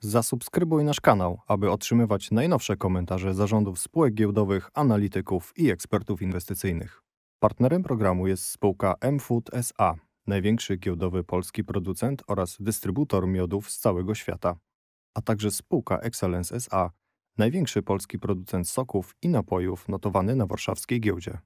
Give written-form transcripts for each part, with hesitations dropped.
Zasubskrybuj nasz kanał, aby otrzymywać najnowsze komentarze zarządów spółek giełdowych, analityków i ekspertów inwestycyjnych. Partnerem programu jest spółka mFood SA, największy giełdowy polski producent oraz dystrybutor miodów z całego świata, a także spółka Excellence SA, największy polski producent soków i napojów notowany na warszawskiej giełdzie.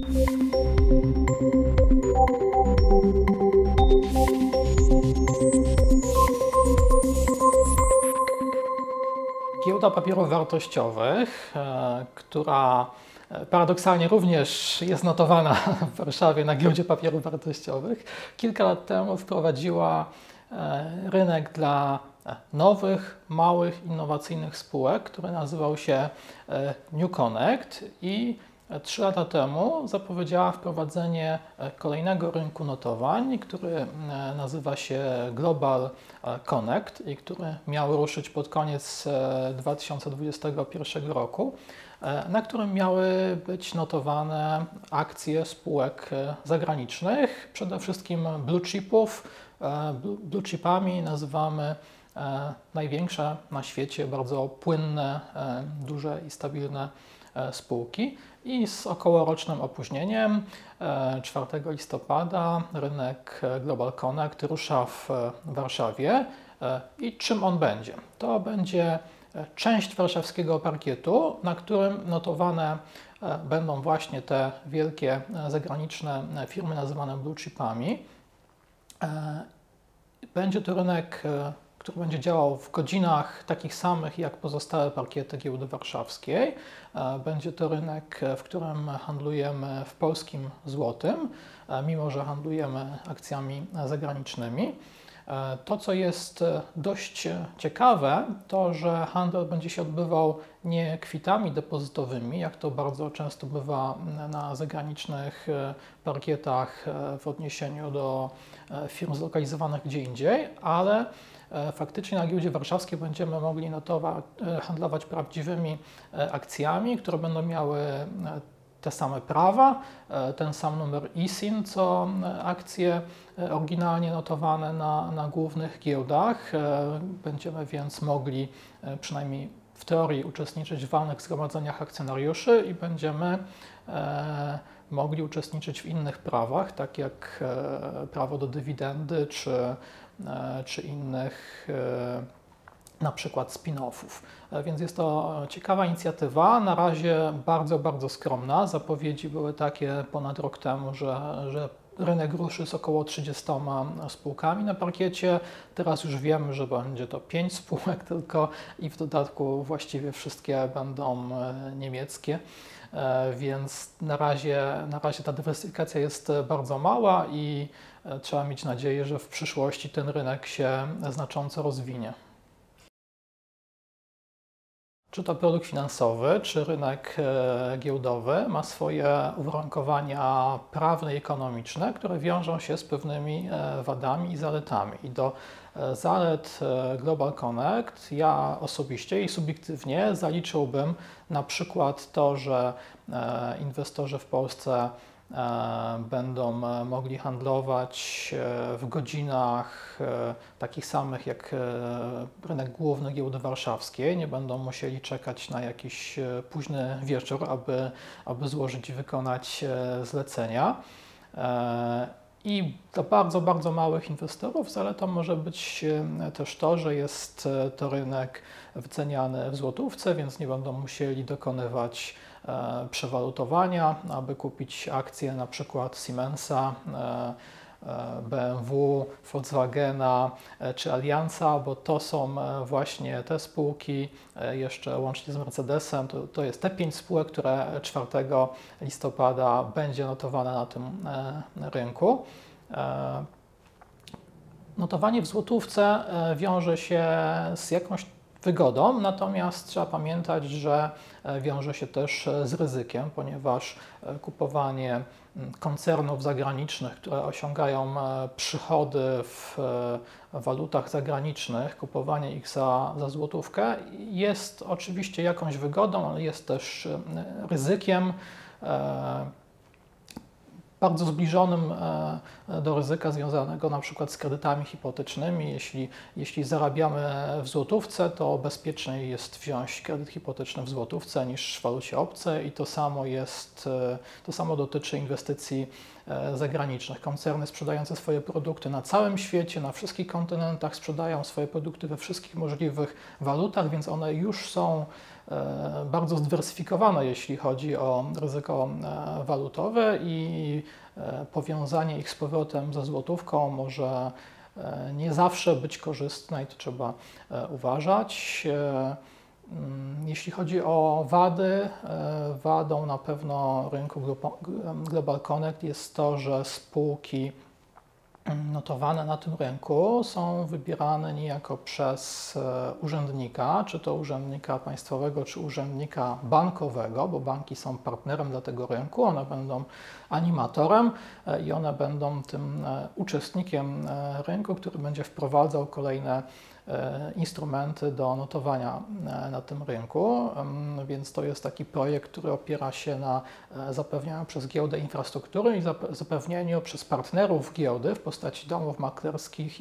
Giełda papierów wartościowych, która paradoksalnie również jest notowana w Warszawie na Giełdzie Papierów Wartościowych, kilka lat temu wprowadziła rynek dla nowych, małych, innowacyjnych spółek, który nazywał się New Connect i 3 lata temu zapowiedziała wprowadzenie kolejnego rynku notowań, który nazywa się Global Connect i który miał ruszyć pod koniec 2021 roku, na którym miały być notowane akcje spółek zagranicznych, przede wszystkim blue chipów. Blue chipami nazywamy największe na świecie, bardzo płynne, duże i stabilne spółki i z okołorocznym opóźnieniem 4 listopada rynek Global Connect rusza w Warszawie. I czym on będzie? To będzie część warszawskiego parkietu, na którym notowane będą właśnie te wielkie zagraniczne firmy nazywane blue chipami. Będzie to rynek, który będzie działał w godzinach takich samych jak pozostałe parkiety giełdy warszawskiej. Będzie to rynek, w którym handlujemy w polskim złotym, mimo że handlujemy akcjami zagranicznymi. To, co jest dość ciekawe, to, że handel będzie się odbywał nie kwitami depozytowymi, jak to bardzo często bywa na zagranicznych parkietach w odniesieniu do firm zlokalizowanych gdzie indziej, ale faktycznie na giełdzie warszawskiej będziemy mogli handlować prawdziwymi akcjami, które będą miały te same prawa, ten sam numer ISIN, co akcje oryginalnie notowane na głównych giełdach. Będziemy więc mogli przynajmniej w teorii uczestniczyć w walnych zgromadzeniach akcjonariuszy i będziemy mogli uczestniczyć w innych prawach, tak jak prawo do dywidendy czy innych na przykład spin-offów. Więc jest to ciekawa inicjatywa, na razie bardzo, bardzo skromna. Zapowiedzi były takie ponad rok temu, że rynek ruszy z około 30 spółkami na parkiecie. Teraz już wiemy, że będzie to 5 spółek tylko i w dodatku właściwie wszystkie będą niemieckie. Więc na razie ta dywersyfikacja jest bardzo mała i trzeba mieć nadzieję, że w przyszłości ten rynek się znacząco rozwinie. Czy to produkt finansowy, czy rynek giełdowy ma swoje uwarunkowania prawne i ekonomiczne, które wiążą się z pewnymi wadami i zaletami. I do zalet Global Connect ja osobiście i subiektywnie zaliczyłbym na przykład to, że inwestorzy w Polsce będą mogli handlować w godzinach takich samych jak rynek główny giełdy warszawskiej. Nie będą musieli czekać na jakiś późny wieczór, aby złożyć i wykonać zlecenia. I dla bardzo, bardzo małych inwestorów zaletą może być też to, że jest to rynek wyceniany w złotówce, więc nie będą musieli dokonywać przewalutowania, aby kupić akcje na przykład Siemensa, BMW, Volkswagena czy Allianza, bo to są właśnie te spółki, jeszcze łącznie z Mercedesem, to jest te 5 spółek, które 4 listopada będzie notowane na tym rynku. Notowanie w złotówce wiąże się z jakąś wygodą, natomiast trzeba pamiętać, że wiąże się też z ryzykiem, ponieważ kupowanie koncernów zagranicznych, które osiągają przychody w walutach zagranicznych, kupowanie ich za złotówkę jest oczywiście jakąś wygodą, ale jest też ryzykiem. bardzo zbliżonym do ryzyka związanego na przykład z kredytami hipotecznymi. Jeśli zarabiamy w złotówce, to bezpieczniej jest wziąć kredyt hipoteczny w złotówce niż w walucie obcej i to samo dotyczy inwestycji zagranicznych. Koncerny sprzedające swoje produkty na całym świecie, na wszystkich kontynentach, sprzedają swoje produkty we wszystkich możliwych walutach, więc one już są bardzo zdywersyfikowane, jeśli chodzi o ryzyko walutowe i powiązanie ich z powrotem ze złotówką może nie zawsze być korzystne i to trzeba uważać. Jeśli chodzi o wady, wadą na pewno rynku Global Connect jest to, że spółki notowane na tym rynku są wybierane niejako przez urzędnika, czy to urzędnika państwowego, czy urzędnika bankowego, bo banki są partnerem dla tego rynku, one będą animatorem i one będą tym uczestnikiem rynku, który będzie wprowadzał kolejne instrumenty do notowania na tym rynku, więc to jest taki projekt, który opiera się na zapewnianiu przez giełdę infrastruktury i zapewnieniu przez partnerów giełdy w postaci domów maklerskich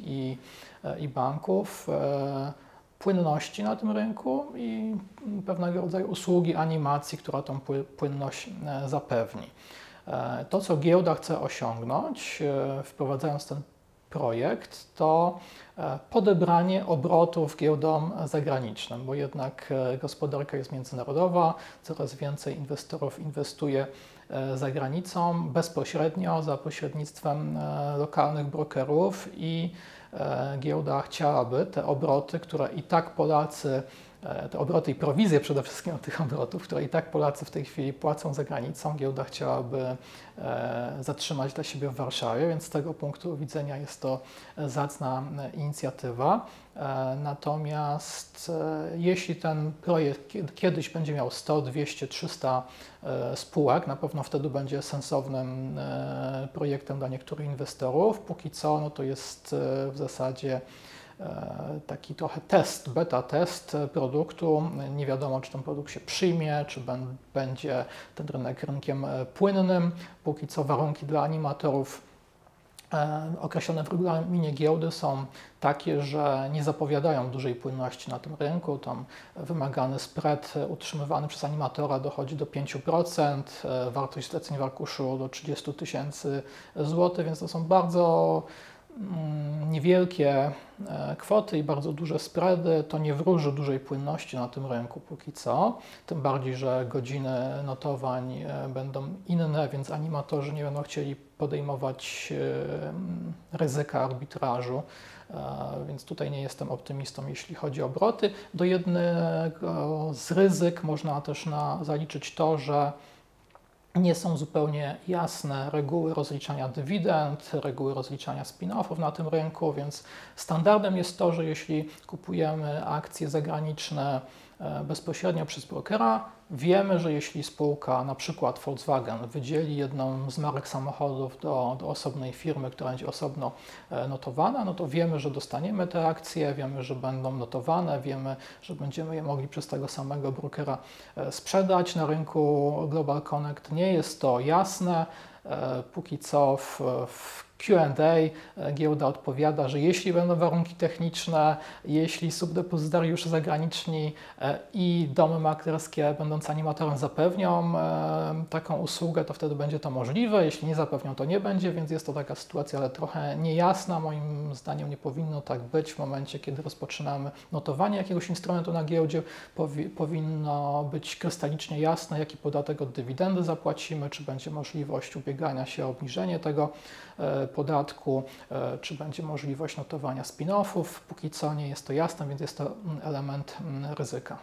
i banków płynności na tym rynku i pewnego rodzaju usługi animacji, która tą płynność zapewni. To, co giełda chce osiągnąć, wprowadzając ten projekt, to podebranie obrotów giełdom zagranicznym, bo jednak gospodarka jest międzynarodowa, coraz więcej inwestorów inwestuje za granicą bezpośrednio za pośrednictwem lokalnych brokerów i giełda chciałaby te obroty, które i tak Polacy, te obroty i prowizje przede wszystkim od tych obrotów, które i tak Polacy w tej chwili płacą za granicą, giełda chciałaby zatrzymać dla siebie w Warszawie, więc z tego punktu widzenia jest to zacna inicjatywa. Natomiast jeśli ten projekt kiedyś będzie miał 100, 200, 300 spółek, na pewno wtedy będzie sensownym projektem dla niektórych inwestorów. Póki co no to jest w zasadzie taki trochę test, beta test produktu. Nie wiadomo, czy ten produkt się przyjmie, czy będzie ten rynek rynkiem płynnym. Póki co warunki dla animatorów określone w regulaminie giełdy są takie, że nie zapowiadają dużej płynności na tym rynku. Tam wymagany spread utrzymywany przez animatora dochodzi do 5%, wartość zleceń w arkuszu do 30 000 złotych, więc to są bardzo niewielkie kwoty i bardzo duże spready. To nie wróży dużej płynności na tym rynku póki co, tym bardziej, że godziny notowań będą inne, więc animatorzy nie będą chcieli podejmować ryzyka arbitrażu, więc tutaj nie jestem optymistą, jeśli chodzi o obroty. Do jednego z ryzyk można też zaliczyć to, że nie są zupełnie jasne reguły rozliczania dywidend, reguły rozliczania spin-offów na tym rynku, więc standardem jest to, że jeśli kupujemy akcje zagraniczne bezpośrednio przez brokera, wiemy, że jeśli spółka, na przykład Volkswagen, wydzieli jedną z marek samochodów do osobnej firmy, która będzie osobno notowana, no to wiemy, że dostaniemy te akcje, wiemy, że będą notowane, wiemy, że będziemy je mogli przez tego samego brokera sprzedać. Na rynku Global Connect nie jest to jasne. Póki co w Q&A giełda odpowiada, że jeśli będą warunki techniczne, jeśli subdepozytariusze zagraniczni i domy maklerskie będące animatorem zapewnią taką usługę, to wtedy będzie to możliwe. Jeśli nie zapewnią, to nie będzie, więc jest to taka sytuacja, ale trochę niejasna. Moim zdaniem nie powinno tak być w momencie, kiedy rozpoczynamy notowanie jakiegoś instrumentu na giełdzie. Powinno być krystalicznie jasne, jaki podatek od dywidendy zapłacimy, czy będzie możliwość ubiegania się o obniżenie tego podatku, czy będzie możliwość notowania spin-offów. Póki co nie jest to jasne, więc jest to element ryzyka.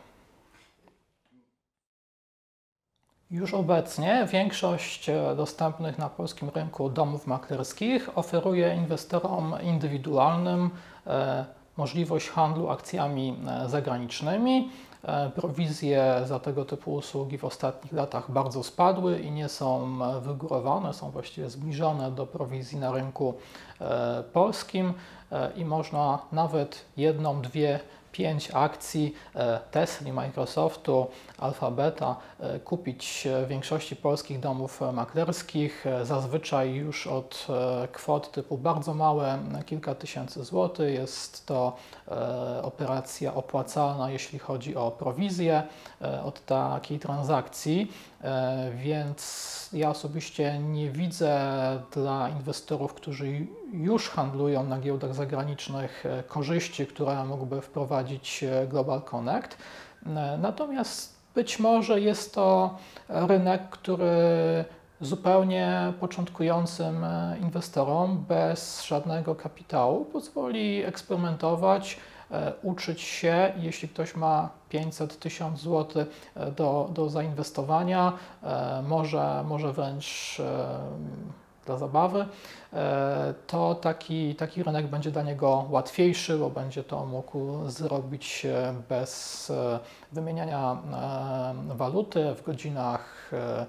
Już obecnie większość dostępnych na polskim rynku domów maklerskich oferuje inwestorom indywidualnym możliwość handlu akcjami zagranicznymi. Prowizje za tego typu usługi w ostatnich latach bardzo spadły i nie są wygórowane, są właściwie zbliżone do prowizji na rynku polskim i można nawet 1, 2, 5 akcji Tesli, Microsoftu, Alphabeta kupić w większości polskich domów maklerskich, zazwyczaj już od kwot typu bardzo małe, kilka tysięcy złotych. Jest to operacja opłacalna, jeśli chodzi o prowizję od takiej transakcji, więc ja osobiście nie widzę dla inwestorów, którzy już handlują na giełdach zagranicznych, korzyści, które mógłby wprowadzić Global Connect. Natomiast być może jest to rynek, który zupełnie początkującym inwestorom bez żadnego kapitału pozwoli eksperymentować, uczyć się. Jeśli ktoś ma 500-1000 zł do zainwestowania, może wręcz dla zabawy, to taki rynek będzie dla niego łatwiejszy, bo będzie to mógł zrobić bez wymieniania waluty w godzinach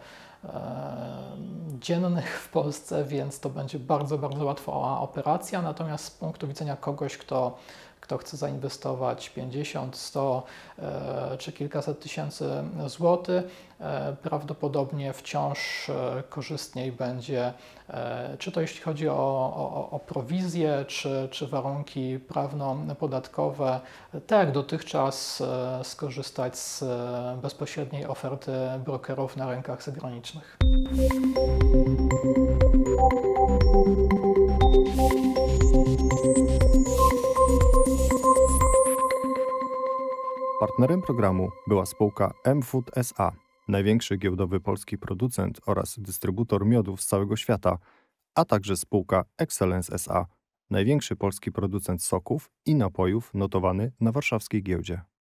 dziennych w Polsce, więc to będzie bardzo, bardzo łatwa operacja. Natomiast z punktu widzenia kogoś, kto chce zainwestować 50, 100 czy kilkaset tysięcy złotych, prawdopodobnie wciąż korzystniej będzie, czy to jeśli chodzi o prowizję, czy warunki prawno-podatkowe, tak jak dotychczas skorzystać z bezpośredniej oferty brokerów na rynkach zagranicznych. Partnerem programu była spółka mFood SA, największy giełdowy polski producent oraz dystrybutor miodów z całego świata, a także spółka Excellence SA, największy polski producent soków i napojów notowany na warszawskiej giełdzie.